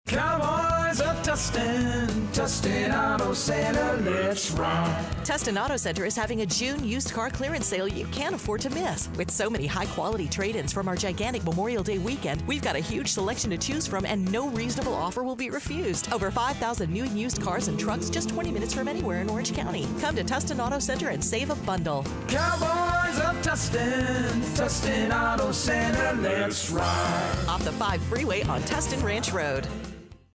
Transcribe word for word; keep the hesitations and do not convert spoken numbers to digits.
Cowboys of Tustin, Tustin Auto Center, let's ride. Tustin Auto Center is having a June used car clearance sale you can't afford to miss. With so many high-quality trade-ins from our gigantic Memorial Day weekend, we've got a huge selection to choose from and no reasonable offer will be refused. Over five thousand new and used cars and trucks just twenty minutes from anywhere in Orange County. Come to Tustin Auto Center and save a bundle. Cowboys of Tustin, Tustin Auto Center, let's ride. Off the five freeway on Tustin Ranch Road.